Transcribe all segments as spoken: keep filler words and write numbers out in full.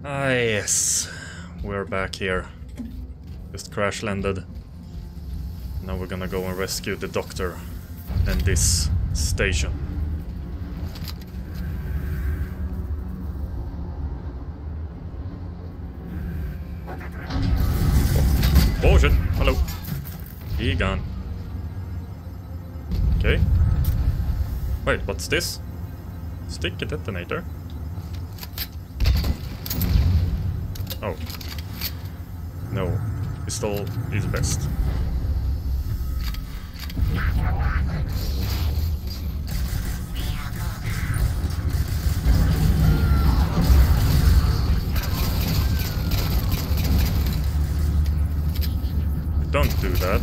Ah, yes. We're back here. Just crash landed. Now we're gonna go and rescue the doctor and this station. Oh, oh shit! Hello. He gone. Okay. Wait, what's this? Sticky detonator? Oh. No. Pistol is best. Don't do that.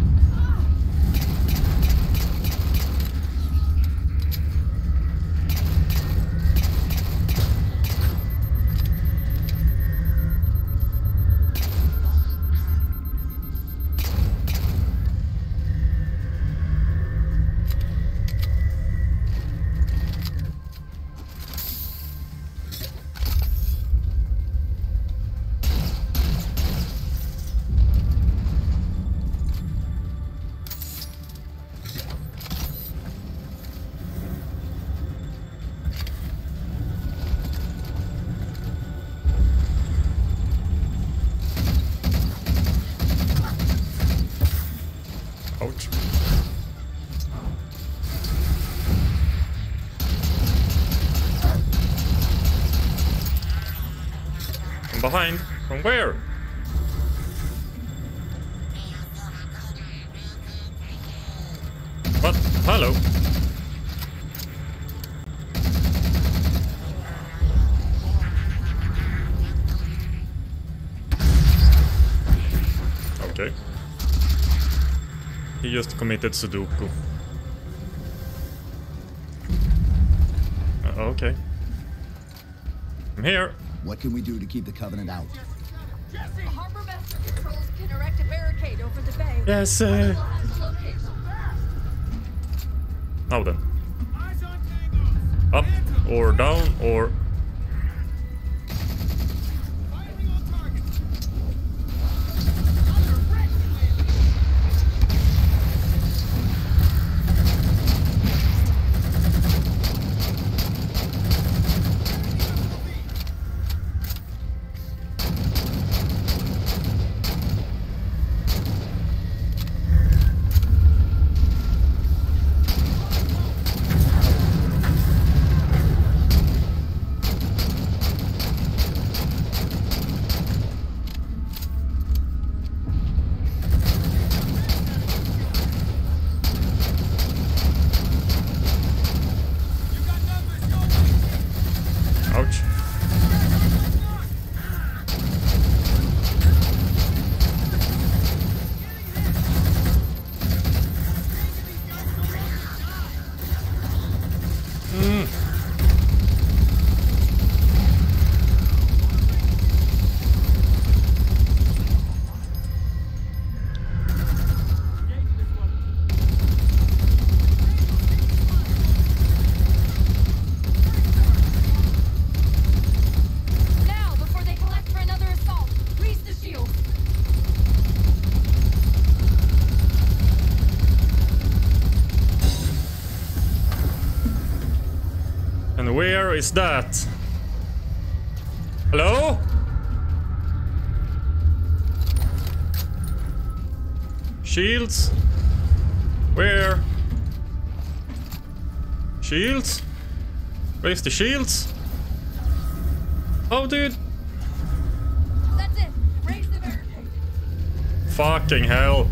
Ouch. From behind? From where? What? Hello? Okay. He just committed Sudoku. Uh, okay. I'm here. What can we do to keep the Covenant out? Jesse! Harbor Master Controls can erect a barricade over the bay. Yes, uh... Now then. Up or down or... Ouch. Mm. Now, before they collect for another assault, grease the shield. And where is that? Hello? Shields? Where? Shields? Where's the shields? Oh, dude. That's it. Raise the barricade. Fucking hell.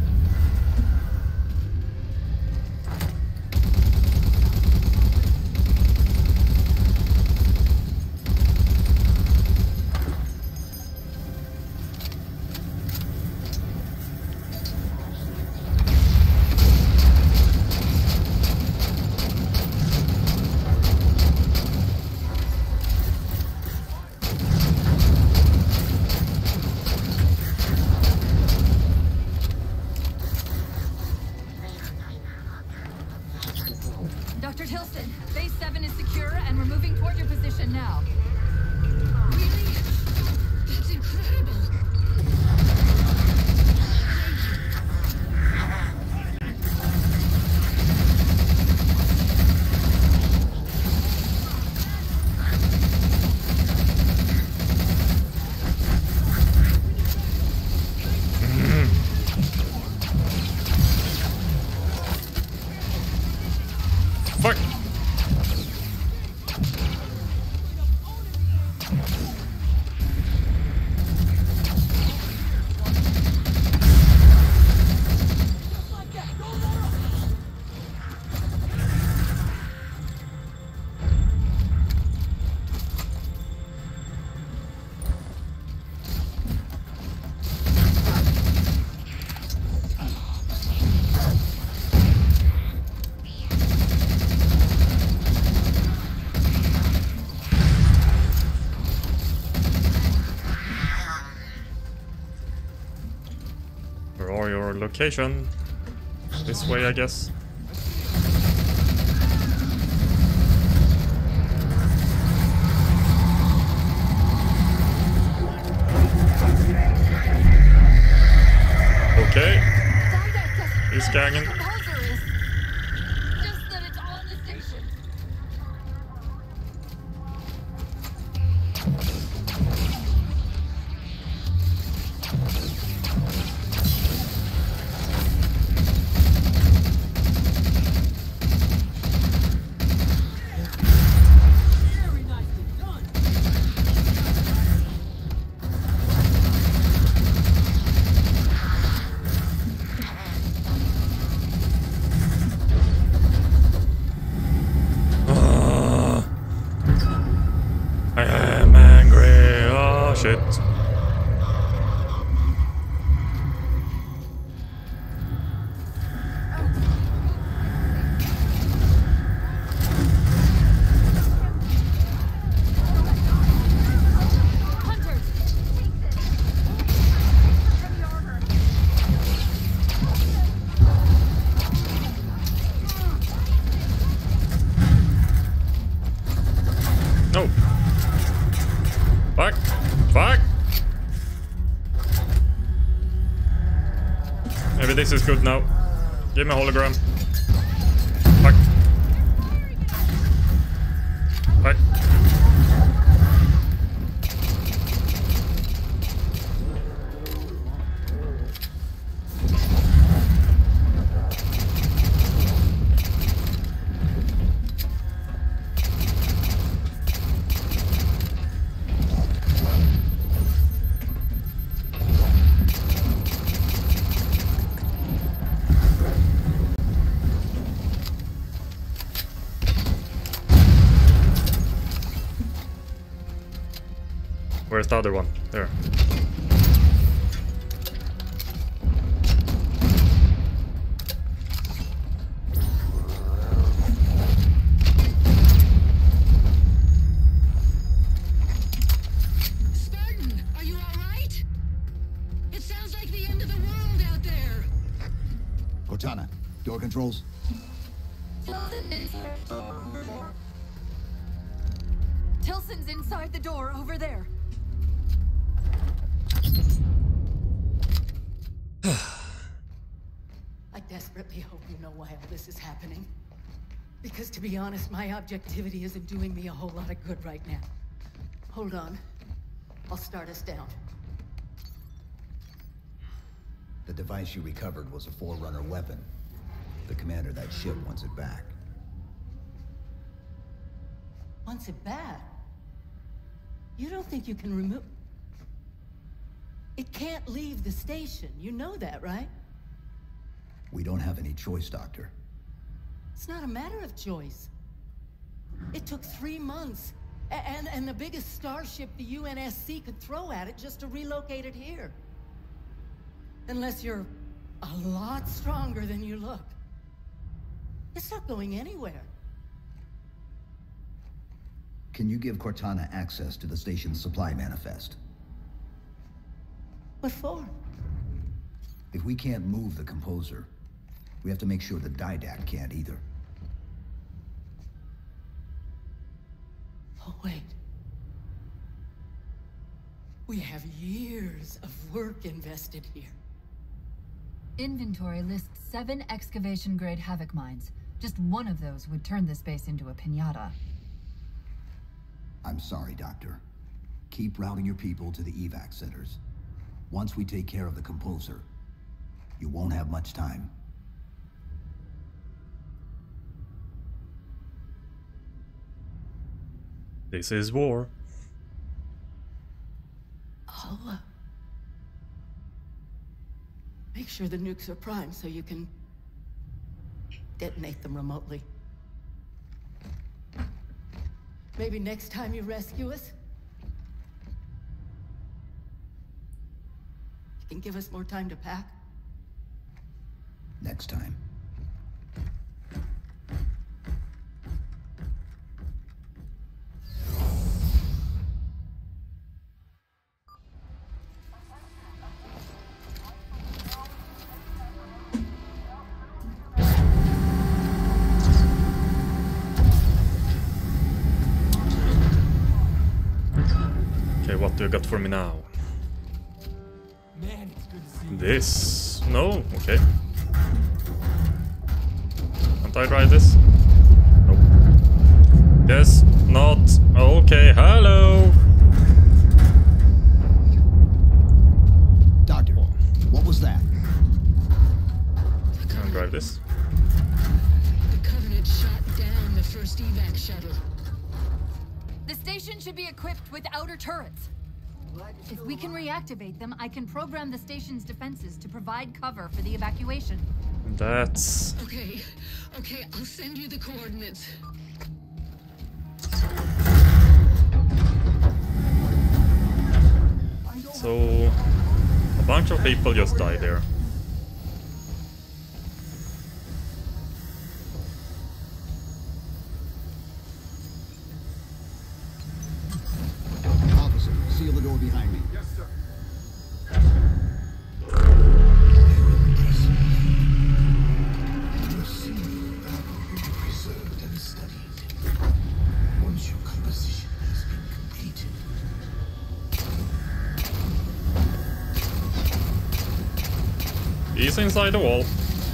Location. This way, I guess. Okay. He's ganging. Just that it's on the station. No. Fuck. Fuck. Maybe this is good now. Give me a hologram. Fuck. Fuck. Where's the other one? There. Spartan, are you all right? It sounds like the end of the world out there. Cortana, door controls. Tilson's inside the door over there. I desperately hope you know why all this is happening. Because to be honest, my objectivity isn't doing me a whole lot of good right now. Hold on. I'll start us down. The device you recovered was a Forerunner weapon. The commander of that ship wants it back. Wants it back? You don't think you can remove... It can't leave the station. You know that, right? We don't have any choice, Doctor. It's not a matter of choice. It took three months. A and, and the biggest starship the U N S C could throw at it just to relocate it here. Unless you're a lot stronger than you look. It's not going anywhere. Can you give Cortana access to the station's supply manifest? What for? If we can't move the composer, we have to make sure the Didact can't either. Oh, wait. We have years of work invested here. Inventory lists seven excavation-grade Havoc mines. Just one of those would turn this base into a piñata. I'm sorry, Doctor. Keep routing your people to the evac centers. Once we take care of the composer, you won't have much time. This is war. I'll, uh, make sure the nukes are primed so you can detonate them remotely. Maybe next time you rescue us, you can give us more time to pack. Next time. What do you got for me now? Man, it's good to see you. This? No? Okay. Can't I try this? Nope. Yes, not. Okay, hello! Doctor, what was that? Can I drive this? The Covenant shot down the first evac shuttle. The station should be equipped with outer turrets. If we can reactivate them, I can program the station's defenses to provide cover for the evacuation. That's... Okay, okay, I'll send you the coordinates. So... a bunch of people just died there. Officer, seal the door behind me. Yes, sir. Preserved and studied. Once your composition has been completed. He's inside the wall.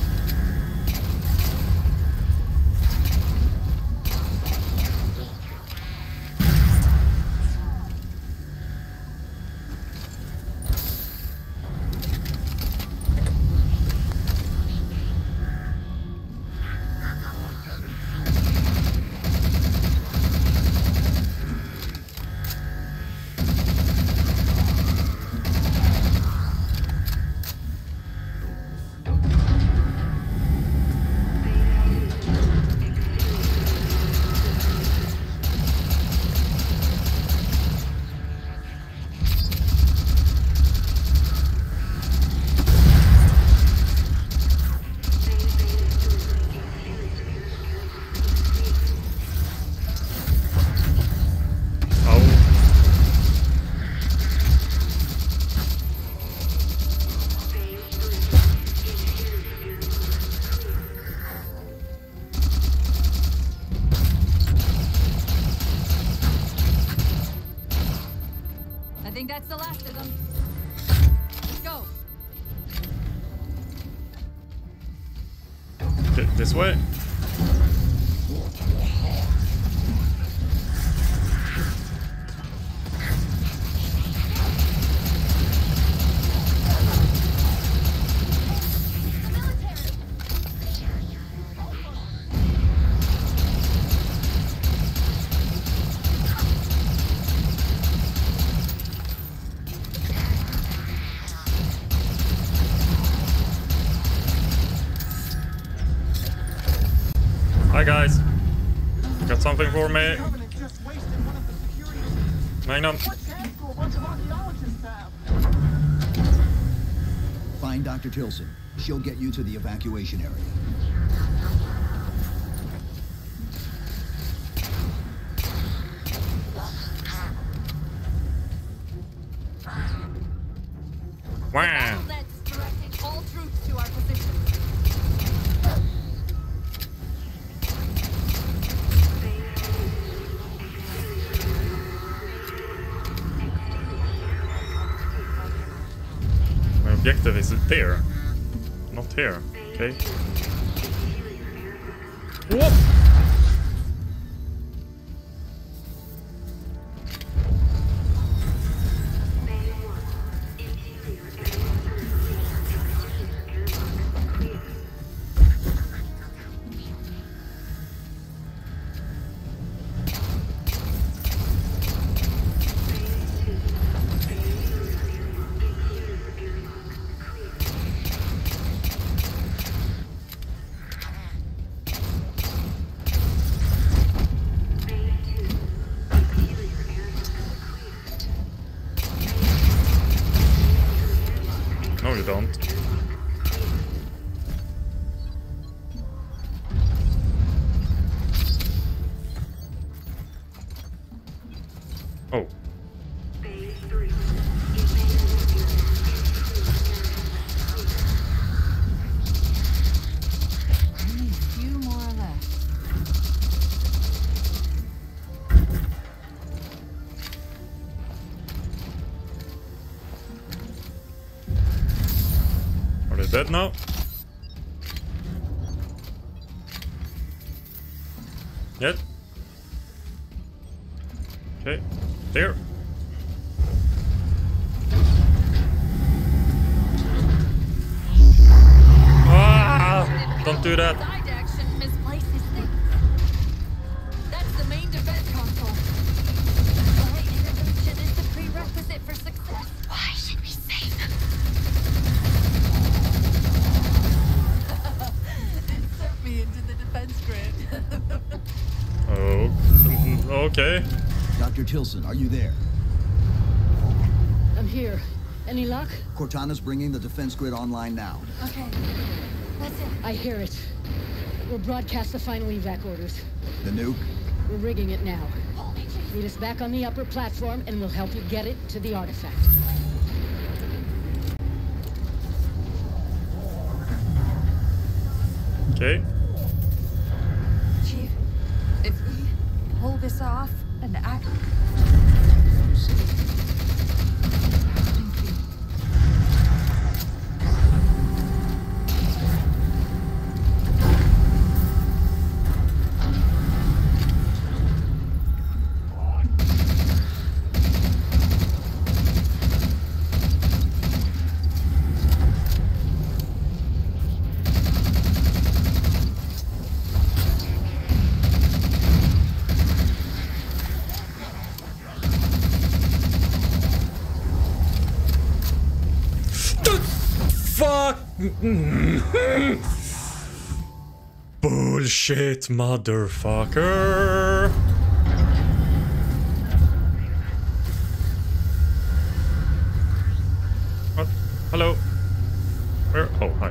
I think that's the last of them. Let's go. Okay, this way. Hi guys, got something for me. Covenant just wasted one of the security systems. Magnum. What chance do a bunch of archaeologists have? Find Doctor Tilson. She'll get you to the evacuation area. Wow. Let's direct all troops to our position. My objective is there, not here. Okay. Whoop! you don't. Oh. Only a few more left. Are they dead now? Yet? Okay, there. Ah! Don't do that. Side action misplaces things. That's the main defense console. My intervention is the prerequisite for success. Why should we save them? Insert me into the defense grid. Oh, okay. Doctor Tilson, are you there? I'm here. Any luck? Cortana's bringing the defense grid online now. Okay, that's it. I hear it. We'll broadcast the final evac orders. The nuke? We're rigging it now. Hold me, Chief. Meet us back on the upper platform and we'll help you get it to the artifact. Okay. Chief, if we pull this off and act... Thank you. Fuck! Bullshit, motherfucker! What? Hello? Where? Oh, hi.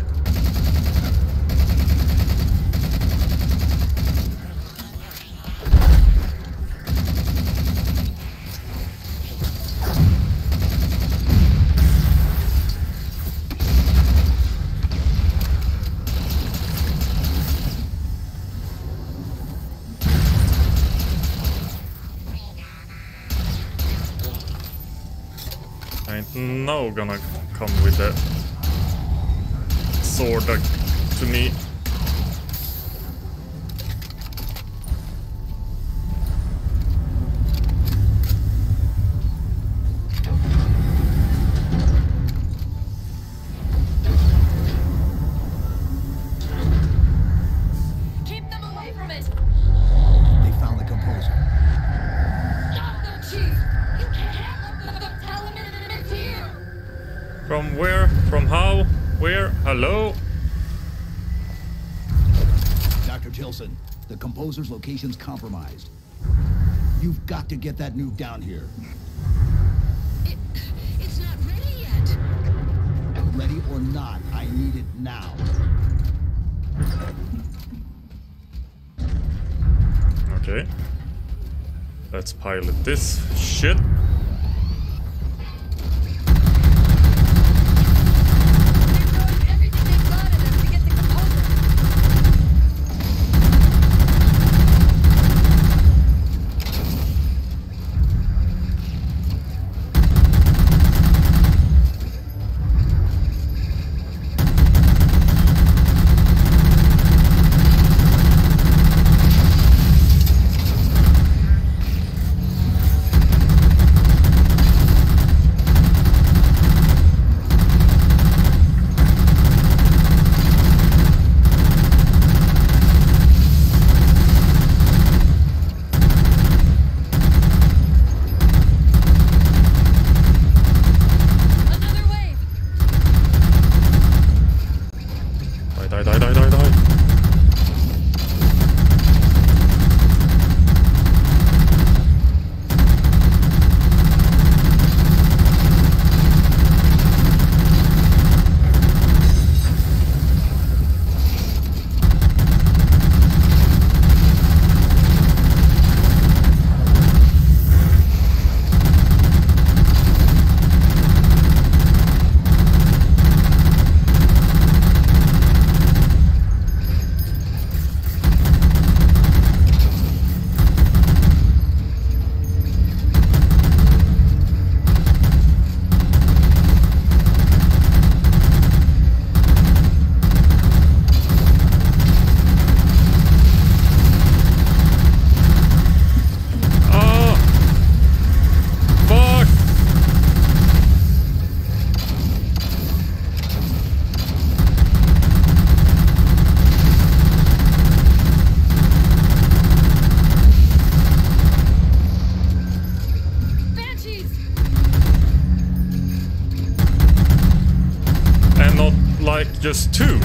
Ain't no gonna come with the sword to me. Keep them away from it! They found the composer. Stop them, Chief! You can't let them tell him it's here! From where? From how? Where? Hello? Doctor Tilson, the composer's location's compromised. You've got to get that nuke down here. It, it's not ready yet. Ready or not, I need it now. Okay. Let's pilot this shit. They're throwing everything they've got at us to get the composer. like just two.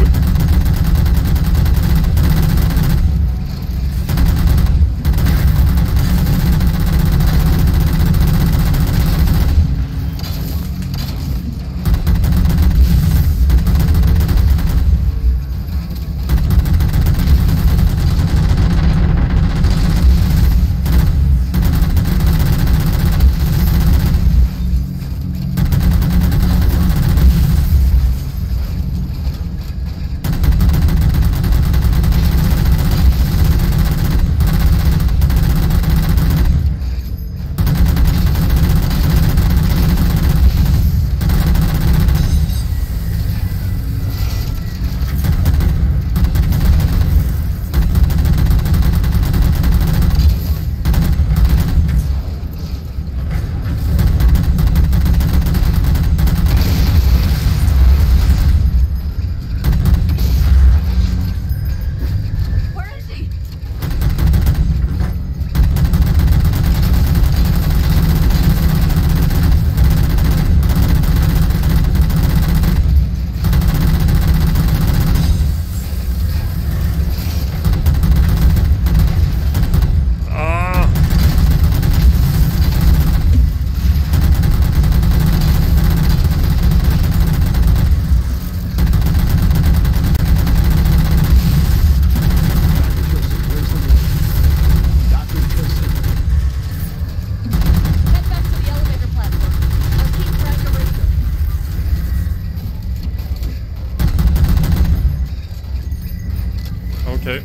Okay.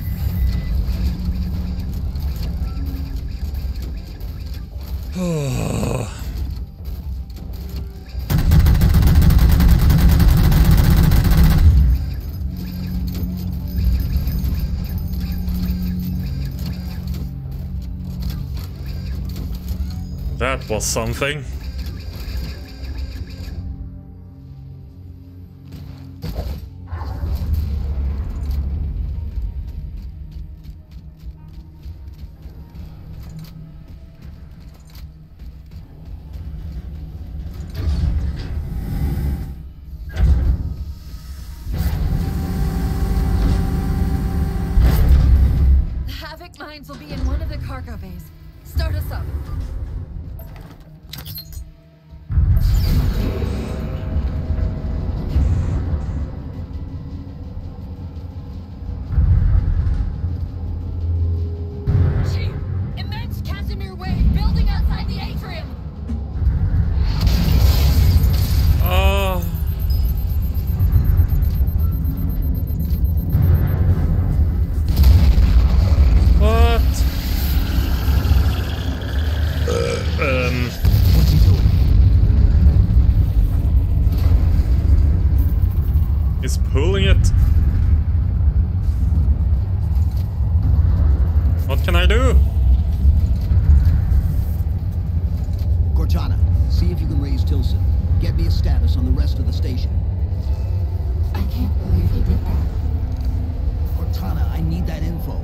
That was something. Mines will be in one of the cargo bays. Start us up. Chief, immense Casimir wave building outside the atrium. Uh... What? Uh, um... What's he doing? He's pulling it. What can I do? Cortana, see if you can raise Tilson. Get me a status on the rest of the station. I can't believe he did that. Cortana, I need that info.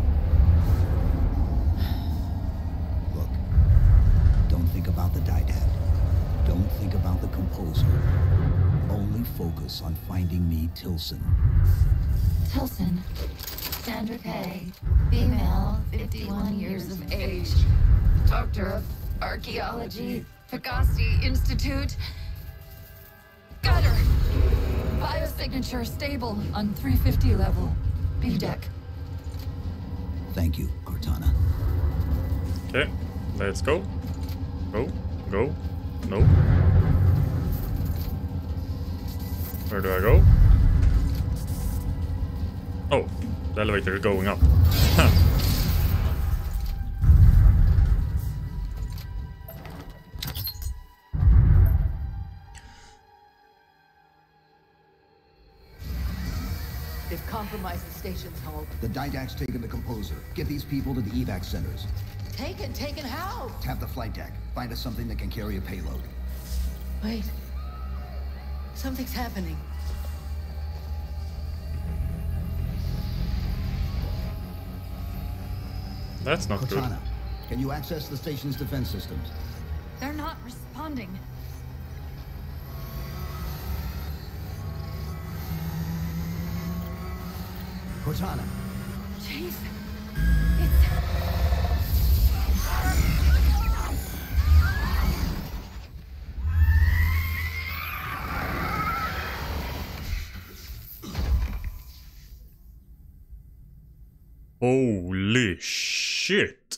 Look, don't think about the Didact. Don't think about the Composer. Only focus on finding me Tilson. Tilson. Sandra Kay. Female, fifty-one years of age. Doctor of Archaeology. Pegasi Institute. Got her! Biosignature stable on three fifty level. B deck. Thank you, Cortana. Okay, let's go. Go, go, no. Where do I go? Oh, the elevator is going up. Huh. They've compromised the station's hull. The Didact's taken the Composer. Get these people to the evac centers. Taken? Taken how? Tap the flight deck. Find us something that can carry a payload. Wait. Something's happening. That's not good. Cortana, can you access the station's defense systems? They're not responding. Cortana. Chase. It's... Holy shit!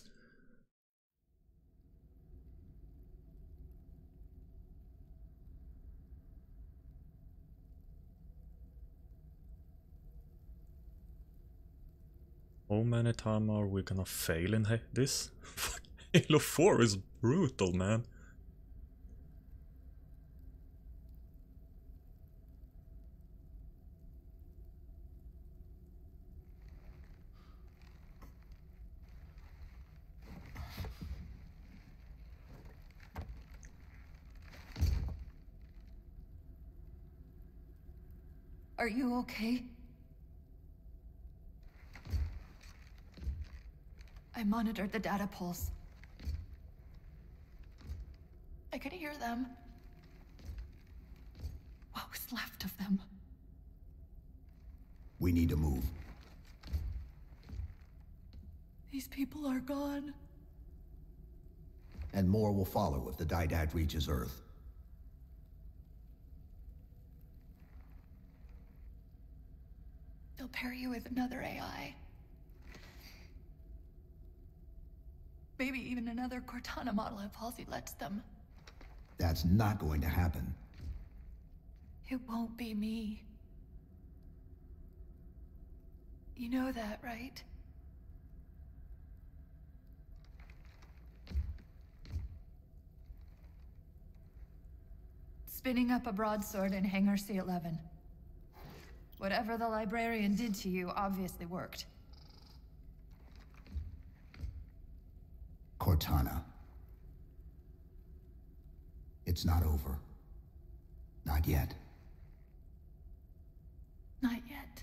How many times are we gonna fail in this? Halo four is brutal, man. Are you okay? I monitored the data pulse. I could hear them. What was left of them? We need to move. These people are gone. And more will follow if the Didact reaches Earth. They'll pair you with another A I. Maybe even another Cortana model if Halsey lets them. That's not going to happen. It won't be me. You know that, right? Spinning up a broadsword in Hangar C eleven. Whatever the librarian did to you obviously worked. Cortana. It's not over. Not yet. Not yet.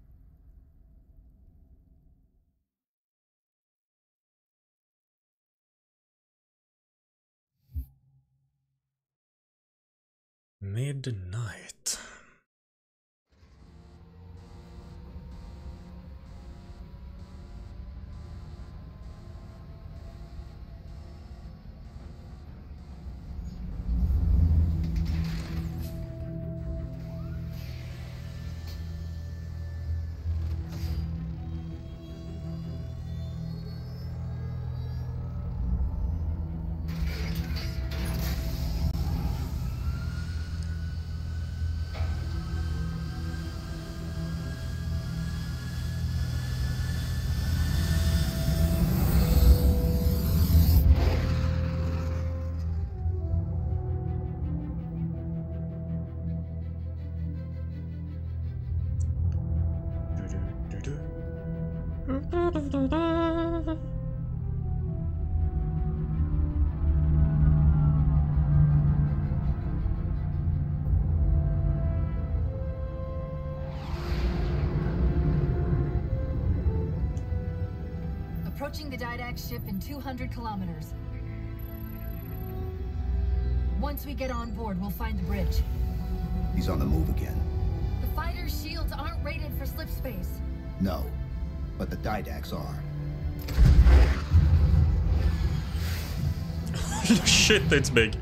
Midnight. Approaching the Didact ship in two hundred kilometers. Once we get on board, we'll find the bridge. He's on the move again. The fighter's shields aren't rated for slip space. No, but the Didacts are. Shit, it's big.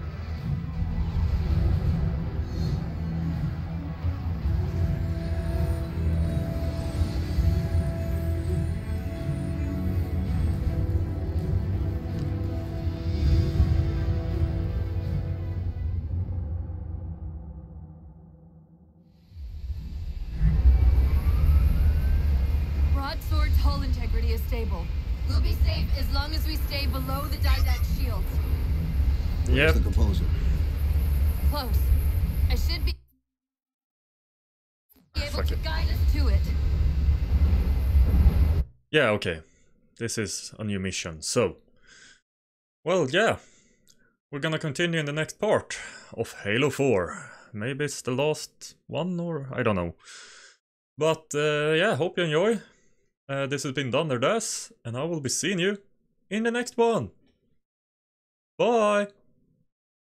Broadsword's hull integrity is stable. We'll be safe as long as we stay below the Didact shields. Yep. Where's the composer? Close. I should be able Fuck to it. guide us to it. Yeah, okay. This is a new mission. So, well, yeah. We're gonna continue in the next part of Halo four. Maybe it's the last one, or I don't know. But uh, yeah, hope you enjoy. Uh, this has been Dunderdas, and I will be seeing you in the next one. Bye!